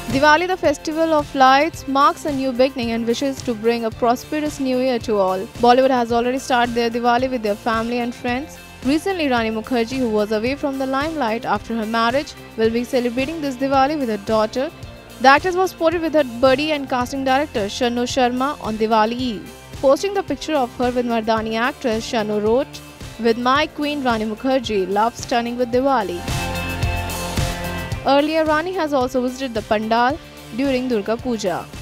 Diwali, the festival of lights, marks a new beginning and wishes to bring a prosperous new year to all. Bollywood has already started their Diwali with their family and friends. Recently, Rani Mukherjee, who was away from the limelight after her marriage, will be celebrating this Diwali with her daughter. The actress was spotted with her buddy and casting director Shanu Sharma on Diwali Eve. Posting the picture of her with Mardani actress, Shanu wrote, "With my queen Rani Mukherjee, love stunning with Diwali." Earlier, Rani has also visited the Pandal during Durga Puja.